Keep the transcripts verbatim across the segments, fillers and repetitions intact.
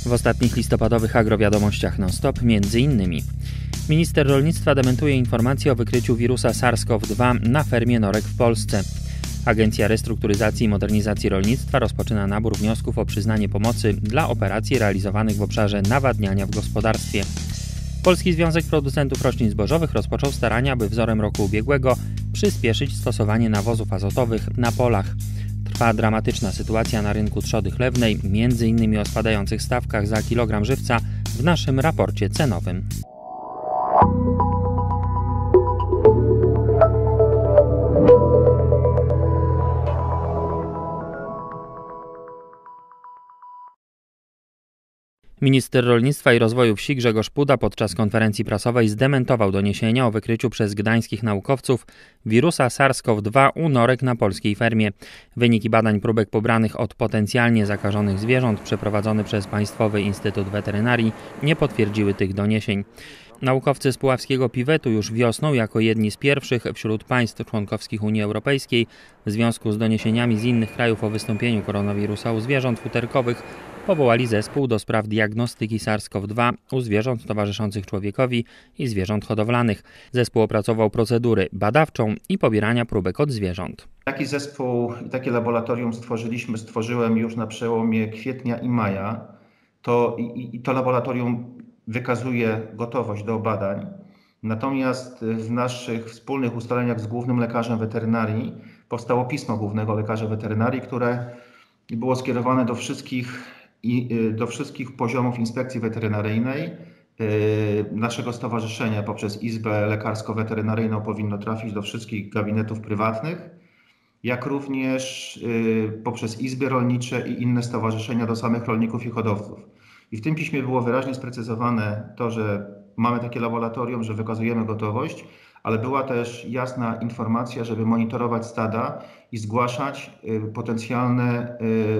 W ostatnich listopadowych agrowiadomościach non-stop między innymi minister rolnictwa dementuje informację o wykryciu wirusa SARS-CoV dwa na fermie norek w Polsce. Agencja Restrukturyzacji i Modernizacji Rolnictwa rozpoczyna nabór wniosków o przyznanie pomocy dla operacji realizowanych w obszarze nawadniania w gospodarstwie. Polski Związek Producentów Roślin Zbożowych rozpoczął starania, aby wzorem roku ubiegłego przyspieszyć stosowanie nawozów azotowych na polach. Trwa dramatyczna sytuacja na rynku trzody chlewnej, między innymi o spadających stawkach za kilogram żywca w naszym raporcie cenowym. Minister Rolnictwa i Rozwoju Wsi Grzegorz Puda podczas konferencji prasowej zdementował doniesienia o wykryciu przez gdańskich naukowców wirusa SARS-CoV dwa u norek na polskiej fermie. Wyniki badań próbek pobranych od potencjalnie zakażonych zwierząt przeprowadzony przez Państwowy Instytut Weterynarii nie potwierdziły tych doniesień. Naukowcy z puławskiego Piwetu już wiosną, jako jedni z pierwszych wśród państw członkowskich Unii Europejskiej, w związku z doniesieniami z innych krajów o wystąpieniu koronawirusa u zwierząt futerkowych, powołali zespół do spraw diagnostyki SARS-CoV dwa u zwierząt towarzyszących człowiekowi i zwierząt hodowlanych. Zespół opracował procedurę badawczą i pobierania próbek od zwierząt. Taki zespół i takie laboratorium stworzyliśmy, stworzyłem już na przełomie kwietnia i maja. To, i, i to laboratorium wykazuje gotowość do badań. Natomiast w naszych wspólnych ustaleniach z głównym lekarzem weterynarii powstało pismo głównego lekarza weterynarii, które było skierowane do wszystkich, do wszystkich poziomów inspekcji weterynaryjnej. Naszego stowarzyszenia poprzez Izbę Lekarsko-Weterynaryjną powinno trafić do wszystkich gabinetów prywatnych, jak również poprzez izby rolnicze i inne stowarzyszenia do samych rolników i hodowców. I w tym piśmie było wyraźnie sprecyzowane to, że mamy takie laboratorium, że wykazujemy gotowość, ale była też jasna informacja, żeby monitorować stada i zgłaszać potencjalne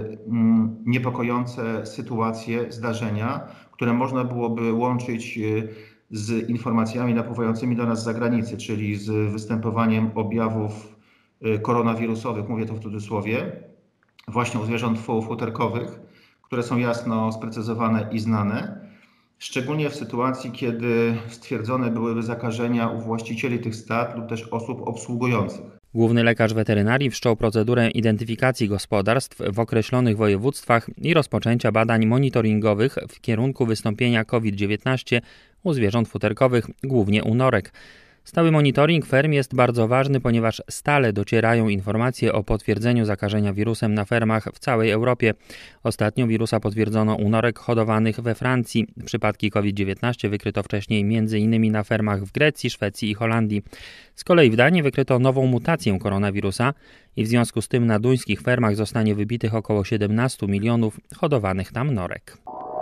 niepokojące sytuacje, zdarzenia, które można byłoby łączyć z informacjami napływającymi do nas z zagranicy, czyli z występowaniem objawów koronawirusowych, mówię to w cudzysłowie, właśnie u zwierząt futerkowych, które są jasno sprecyzowane i znane, szczególnie w sytuacji, kiedy stwierdzone byłyby zakażenia u właścicieli tych stad lub też osób obsługujących. Główny lekarz weterynarii wszczął procedurę identyfikacji gospodarstw w określonych województwach i rozpoczęcia badań monitoringowych w kierunku wystąpienia COVID dziewiętnaście u zwierząt futerkowych, głównie u norek. Stały monitoring ferm jest bardzo ważny, ponieważ stale docierają informacje o potwierdzeniu zakażenia wirusem na fermach w całej Europie. Ostatnio wirusa potwierdzono u norek hodowanych we Francji. Przypadki COVID dziewiętnaście wykryto wcześniej między innymi na fermach w Grecji, Szwecji i Holandii. Z kolei w Danii wykryto nową mutację koronawirusa i w związku z tym na duńskich fermach zostanie wybitych około siedemnaście milionów hodowanych tam norek.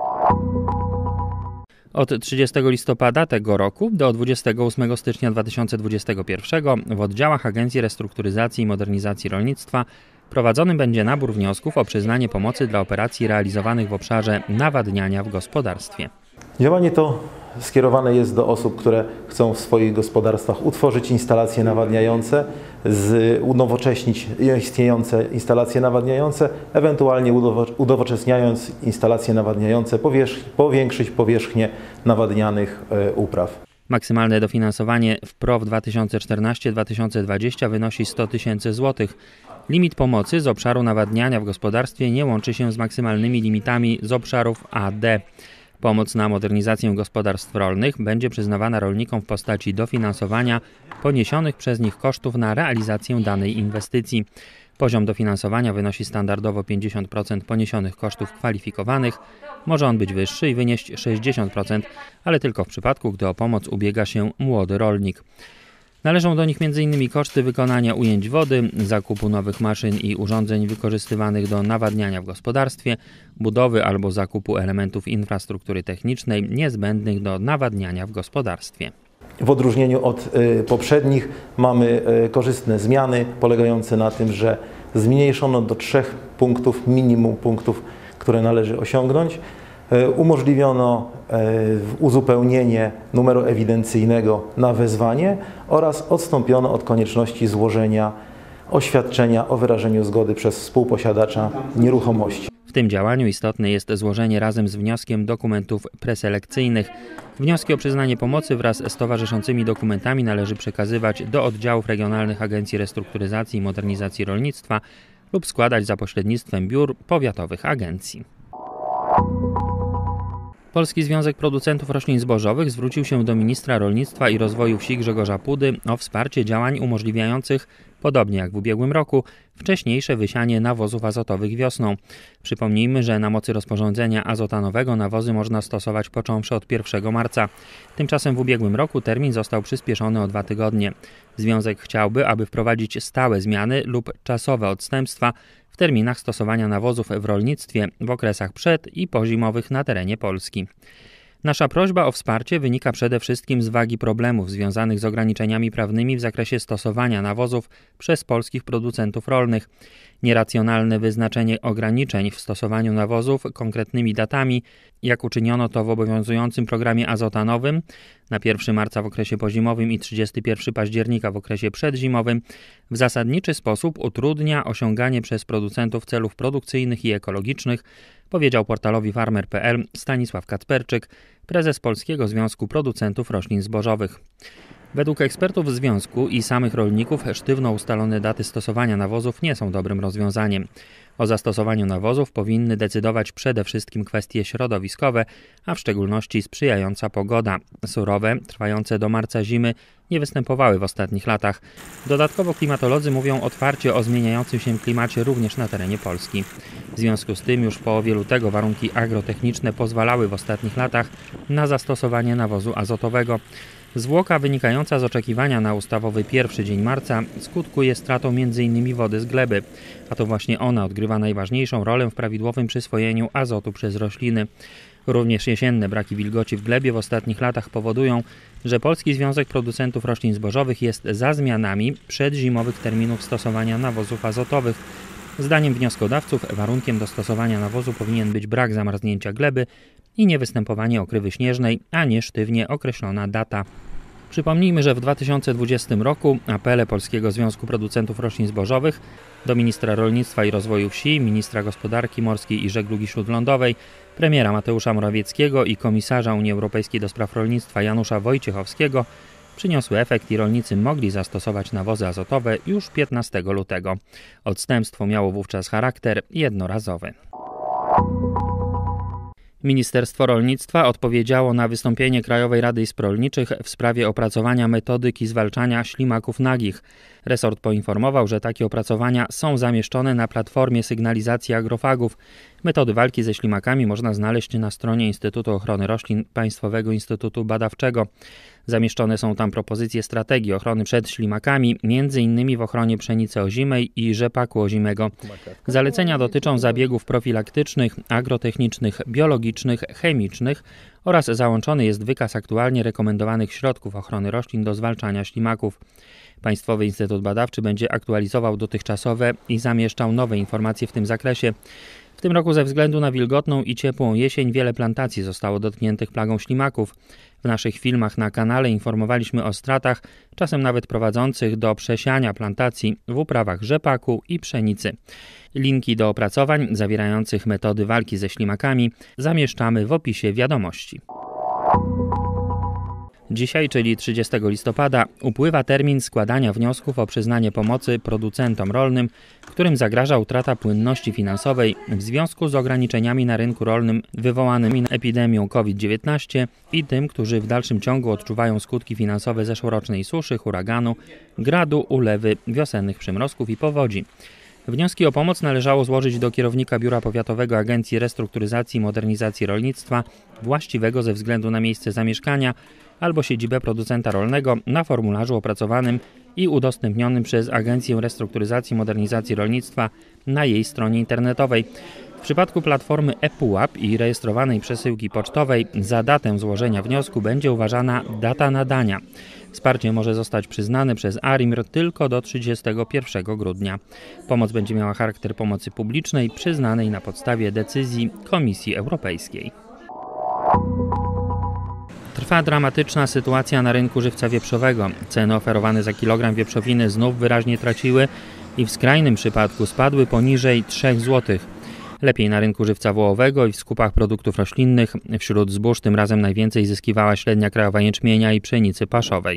Od trzydziestego listopada tego roku do dwudziestego ósmego stycznia dwa tysiące dwudziestego pierwszego w oddziałach Agencji Restrukturyzacji i Modernizacji Rolnictwa prowadzony będzie nabór wniosków o przyznanie pomocy dla operacji realizowanych w obszarze nawadniania w gospodarstwie. Działanie to skierowane jest do osób, które chcą w swoich gospodarstwach utworzyć instalacje nawadniające, z, unowocześnić istniejące instalacje nawadniające, ewentualnie unowoczesniając instalacje nawadniające, powierzch, powiększyć powierzchnię nawadnianych e, upraw. Maksymalne dofinansowanie w P R O W dwa tysiące czternaście do dwa tysiące dwudziestego wynosi sto tysięcy złotych. Limit pomocy z obszaru nawadniania w gospodarstwie nie łączy się z maksymalnymi limitami z obszarów A D. Pomoc na modernizację gospodarstw rolnych będzie przyznawana rolnikom w postaci dofinansowania poniesionych przez nich kosztów na realizację danej inwestycji. Poziom dofinansowania wynosi standardowo pięćdziesiąt procent poniesionych kosztów kwalifikowanych. Może on być wyższy i wynieść sześćdziesiąt procent, ale tylko w przypadku, gdy o pomoc ubiega się młody rolnik. Należą do nich między innymi koszty wykonania ujęć wody, zakupu nowych maszyn i urządzeń wykorzystywanych do nawadniania w gospodarstwie, budowy albo zakupu elementów infrastruktury technicznej niezbędnych do nawadniania w gospodarstwie. W odróżnieniu od y, poprzednich mamy y, korzystne zmiany polegające na tym, że zmniejszono do trzech punktów, minimum punktów, które należy osiągnąć. Y, umożliwiono y, uzupełnienie numeru ewidencyjnego na wezwanie oraz odstąpiono od konieczności złożenia oświadczenia o wyrażeniu zgody przez współposiadacza nieruchomości. W tym działaniu istotne jest złożenie razem z wnioskiem dokumentów preselekcyjnych. Wnioski o przyznanie pomocy wraz z towarzyszącymi dokumentami należy przekazywać do oddziałów regionalnych Agencji Restrukturyzacji i Modernizacji Rolnictwa lub składać za pośrednictwem biur powiatowych agencji. Polski Związek Producentów Roślin Zbożowych zwrócił się do ministra rolnictwa i rozwoju wsi Grzegorza Pudy o wsparcie działań umożliwiających, podobnie jak w ubiegłym roku, wcześniejsze wysianie nawozów azotowych wiosną. Przypomnijmy, że na mocy rozporządzenia azotanowego nawozy można stosować począwszy od pierwszego marca. Tymczasem w ubiegłym roku termin został przyspieszony o dwa tygodnie. Związek chciałby, aby wprowadzić stałe zmiany lub czasowe odstępstwa w terminach stosowania nawozów w rolnictwie w okresach przed- i pozimowych na terenie Polski. Nasza prośba o wsparcie wynika przede wszystkim z wagi problemów związanych z ograniczeniami prawnymi w zakresie stosowania nawozów przez polskich producentów rolnych. Nieracjonalne wyznaczenie ograniczeń w stosowaniu nawozów konkretnymi datami, jak uczyniono to w obowiązującym programie azotanowym na pierwszego marca w okresie pozimowym i trzydziestego pierwszego października w okresie przedzimowym, w zasadniczy sposób utrudnia osiąganie przez producentów celów produkcyjnych i ekologicznych, powiedział portalowi farmer kropka p l Stanisław Kacperczyk, prezes Polskiego Związku Producentów Roślin Zbożowych. Według ekspertów związku i samych rolników sztywno ustalone daty stosowania nawozów nie są dobrym rozwiązaniem. O zastosowaniu nawozów powinny decydować przede wszystkim kwestie środowiskowe, a w szczególności sprzyjająca pogoda. Surowe, trwające do marca zimy nie występowały w ostatnich latach. Dodatkowo klimatolodzy mówią otwarcie o zmieniającym się klimacie również na terenie Polski. W związku z tym już w połowie lutego warunki agrotechniczne pozwalały w ostatnich latach na zastosowanie nawozu azotowego. Zwłoka wynikająca z oczekiwania na ustawowy pierwszy dzień marca skutkuje stratą między innymi wody z gleby, a to właśnie ona odgrywa najważniejszą rolę w prawidłowym przyswojeniu azotu przez rośliny. Również jesienne braki wilgoci w glebie w ostatnich latach powodują, że Polski Związek Producentów Roślin Zbożowych jest za zmianami przedzimowych terminów stosowania nawozów azotowych. Zdaniem wnioskodawców warunkiem do stosowania nawozu powinien być brak zamarznięcia gleby i niewystępowanie okrywy śnieżnej, a nie sztywnie określona data. Przypomnijmy, że w dwa tysiące dwudziestym roku apele Polskiego Związku Producentów Roślin Zbożowych do ministra rolnictwa i rozwoju wsi, ministra gospodarki morskiej i żeglugi śródlądowej, premiera Mateusza Morawieckiego i komisarza Unii Europejskiej do spraw rolnictwa Janusza Wojciechowskiego przyniosły efekt i rolnicy mogli zastosować nawozy azotowe już piętnastego lutego. Odstępstwo miało wówczas charakter jednorazowy. Ministerstwo Rolnictwa odpowiedziało na wystąpienie Krajowej Rady Izb Rolniczych w sprawie opracowania metodyki zwalczania ślimaków nagich. Resort poinformował, że takie opracowania są zamieszczone na platformie sygnalizacji agrofagów. Metody walki ze ślimakami można znaleźć na stronie Instytutu Ochrony Roślin Państwowego Instytutu Badawczego. Zamieszczone są tam propozycje strategii ochrony przed ślimakami, między innymi w ochronie pszenicy ozimej i rzepaku ozimego. Zalecenia dotyczą zabiegów profilaktycznych, agrotechnicznych, biologicznych, chemicznych oraz załączony jest wykaz aktualnie rekomendowanych środków ochrony roślin do zwalczania ślimaków. Państwowy Instytut Badawczy będzie aktualizował dotychczasowe i zamieszczał nowe informacje w tym zakresie. W tym roku ze względu na wilgotną i ciepłą jesień wiele plantacji zostało dotkniętych plagą ślimaków. W naszych filmach na kanale informowaliśmy o stratach, czasem nawet prowadzących do przesiania plantacji w uprawach rzepaku i pszenicy. Linki do opracowań zawierających metody walki ze ślimakami zamieszczamy w opisie wiadomości. Dzisiaj, czyli trzydziestego listopada, upływa termin składania wniosków o przyznanie pomocy producentom rolnym, którym zagraża utrata płynności finansowej w związku z ograniczeniami na rynku rolnym wywołanymi epidemią COVID dziewiętnaście i tym, którzy w dalszym ciągu odczuwają skutki finansowe zeszłorocznej suszy, huraganu, gradu, ulewy, wiosennych przymrozków i powodzi. Wnioski o pomoc należało złożyć do kierownika Biura Powiatowego Agencji Restrukturyzacji i Modernizacji Rolnictwa, właściwego ze względu na miejsce zamieszkania albo siedzibę producenta rolnego na formularzu opracowanym i udostępnionym przez Agencję Restrukturyzacji i Modernizacji Rolnictwa na jej stronie internetowej. W przypadku platformy ePUAP i rejestrowanej przesyłki pocztowej za datę złożenia wniosku będzie uważana data nadania. Wsparcie może zostać przyznane przez ARiMR tylko do trzydziestego pierwszego grudnia. Pomoc będzie miała charakter pomocy publicznej przyznanej na podstawie decyzji Komisji Europejskiej. Trwa dramatyczna sytuacja na rynku żywca wieprzowego. Ceny oferowane za kilogram wieprzowiny znów wyraźnie traciły i w skrajnym przypadku spadły poniżej trzech złotych. Lepiej na rynku żywca wołowego i w skupach produktów roślinnych. Wśród zbóż tym razem najwięcej zyskiwała średnia krajowa jęczmienia i pszenicy paszowej.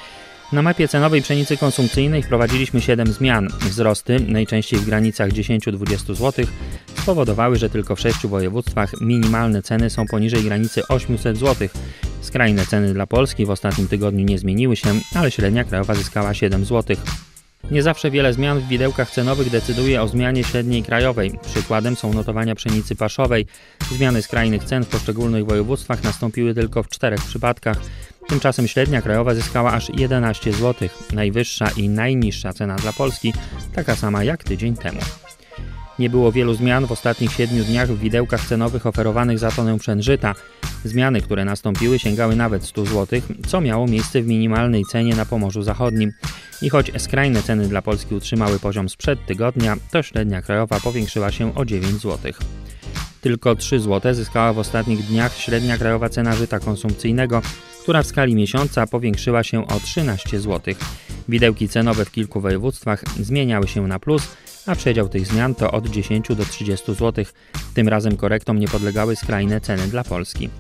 Na mapie cenowej pszenicy konsumpcyjnej wprowadziliśmy siedem zmian. Wzrosty, najczęściej w granicach dziesięć do dwudziestu złotych, spowodowały, że tylko w sześciu województwach minimalne ceny są poniżej granicy osiemset złotych. Skrajne ceny dla Polski w ostatnim tygodniu nie zmieniły się, ale średnia krajowa zyskała siedem złotych. Nie zawsze wiele zmian w widełkach cenowych decyduje o zmianie średniej krajowej. Przykładem są notowania pszenicy paszowej. Zmiany skrajnych cen w poszczególnych województwach nastąpiły tylko w czterech przypadkach. Tymczasem średnia krajowa zyskała aż jedenaście złotych. Najwyższa i najniższa cena dla Polski taka sama jak tydzień temu. Nie było wielu zmian w ostatnich siedmiu dniach w widełkach cenowych oferowanych za tonę pszen żyta. Zmiany, które nastąpiły, sięgały nawet stu złotych, co miało miejsce w minimalnej cenie na Pomorzu Zachodnim. I choć skrajne ceny dla Polski utrzymały poziom sprzed tygodnia, to średnia krajowa powiększyła się o dziewięć złotych. Tylko trzy złote zyskała w ostatnich dniach średnia krajowa cena żyta konsumpcyjnego, która w skali miesiąca powiększyła się o trzynaście złotych. Widełki cenowe w kilku województwach zmieniały się na plus, a przedział tych zmian to od dziesięciu do trzydziestu złotych. Tym razem korektom nie podlegały skrajne ceny dla Polski.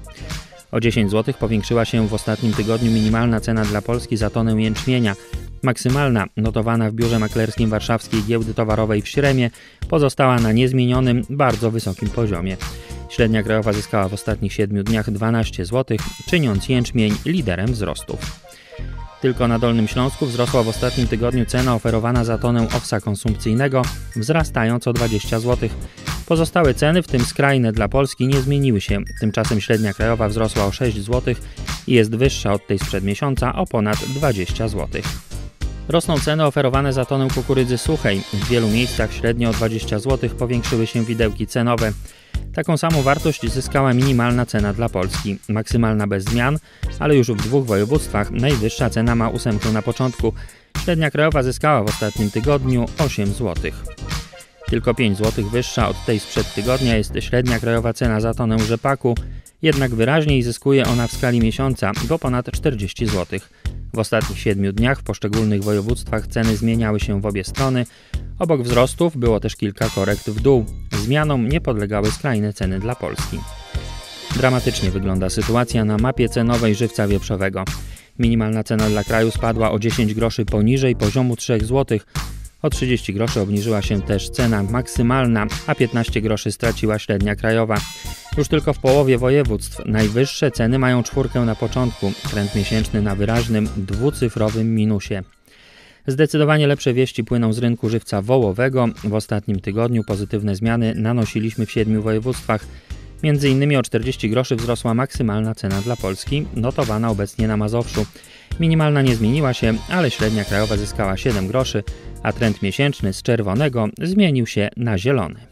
O dziesięć złotych powiększyła się w ostatnim tygodniu minimalna cena dla Polski za tonę jęczmienia. Maksymalna, notowana w biurze maklerskim Warszawskiej Giełdy Towarowej w Śremie, pozostała na niezmienionym, bardzo wysokim poziomie. Średnia krajowa zyskała w ostatnich siedmiu dniach dwanaście złotych, czyniąc jęczmień liderem wzrostów. Tylko na Dolnym Śląsku wzrosła w ostatnim tygodniu cena oferowana za tonę owsa konsumpcyjnego, wzrastając o dwadzieścia złotych. Pozostałe ceny, w tym skrajne dla Polski, nie zmieniły się. Tymczasem średnia krajowa wzrosła o sześć złotych i jest wyższa od tej sprzed miesiąca o ponad dwadzieścia złotych. Rosną ceny oferowane za tonę kukurydzy suchej. W wielu miejscach średnio o dwadzieścia złotych powiększyły się widełki cenowe. Taką samą wartość zyskała minimalna cena dla Polski. Maksymalna bez zmian, ale już w dwóch województwach najwyższa cena ma ósemkę na początku. Średnia krajowa zyskała w ostatnim tygodniu osiem złotych. Tylko pięć złotych wyższa od tej sprzed tygodnia jest średnia krajowa cena za tonę rzepaku, jednak wyraźniej zyskuje ona w skali miesiąca, bo ponad czterdzieści złotych. W ostatnich siedmiu dniach w poszczególnych województwach ceny zmieniały się w obie strony. Obok wzrostów było też kilka korekt w dół. Zmianom nie podlegały skrajne ceny dla Polski. Dramatycznie wygląda sytuacja na mapie cenowej żywca wieprzowego. Minimalna cena dla kraju spadła o dziesięć groszy poniżej poziomu trzech złotych. O trzydzieści groszy obniżyła się też cena maksymalna, a piętnaście groszy straciła średnia krajowa. Już tylko w połowie województw najwyższe ceny mają czwórkę na początku, trend miesięczny na wyraźnym, dwucyfrowym minusie. Zdecydowanie lepsze wieści płyną z rynku żywca wołowego. W ostatnim tygodniu pozytywne zmiany nanosiliśmy w siedmiu województwach. Między innymi o czterdzieści groszy wzrosła maksymalna cena dla Polski, notowana obecnie na Mazowszu. Minimalna nie zmieniła się, ale średnia krajowa zyskała siedem groszy, a trend miesięczny z czerwonego zmienił się na zielony.